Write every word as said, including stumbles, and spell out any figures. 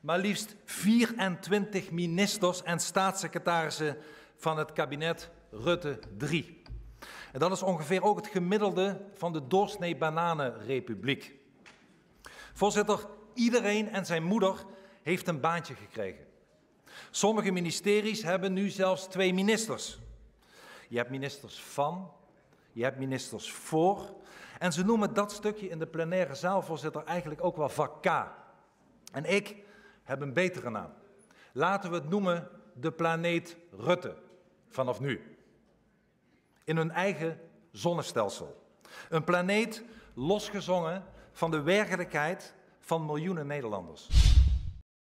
maar liefst vierentwintig ministers en staatssecretarissen van het kabinet Rutte drie. En dat is ongeveer ook het gemiddelde van de doorsnee bananenrepubliek. Voorzitter, iedereen en zijn moeder heeft een baantje gekregen. Sommige ministeries hebben nu zelfs twee ministers. Je hebt ministers van, je hebt ministers voor. En ze noemen dat stukje in de plenaire zaal, voorzitter, eigenlijk ook wel vak K. En ik heb een betere naam. Laten we het noemen de planeet Rutte, vanaf nu. In hun eigen zonnestelsel. Een planeet losgezongen van de werkelijkheid van miljoenen Nederlanders.